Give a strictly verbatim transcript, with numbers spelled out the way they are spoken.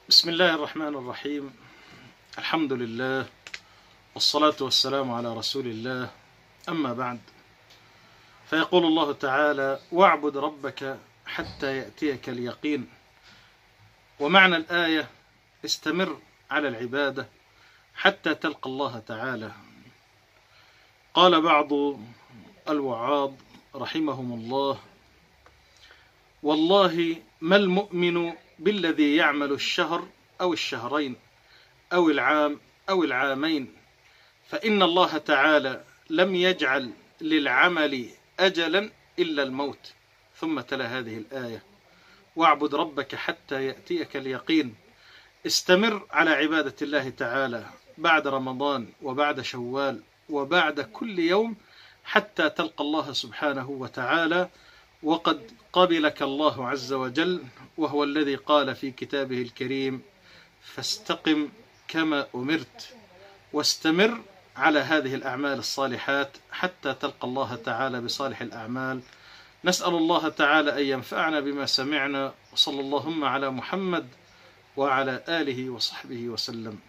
بسم الله الرحمن الرحيم. الحمد لله والصلاة والسلام على رسول الله، أما بعد، فيقول الله تعالى: واعبد ربك حتى يأتيك اليقين. ومعنى الآية: استمر على العبادة حتى تلقى الله تعالى. قال بعض الوعاظ رحمهم الله: والله ما المؤمن بالذي يعمل الشهر أو الشهرين أو العام أو العامين، فإن الله تعالى لم يجعل للعمل أجلا إلا الموت. ثم تلا هذه الآية: واعبد ربك حتى يأتيك اليقين. استمر على عبادة الله تعالى بعد رمضان وبعد شوال وبعد كل يوم حتى تلقى الله سبحانه وتعالى، وقد قبلك الله عز وجل، وهو الذي قال في كتابه الكريم: فاستقم كما أمرت. واستمر على هذه الأعمال الصالحات حتى تلقى الله تعالى بصالح الأعمال. نسأل الله تعالى أن ينفعنا بما سمعنا، وصلى اللهم على محمد وعلى آله وصحبه وسلم.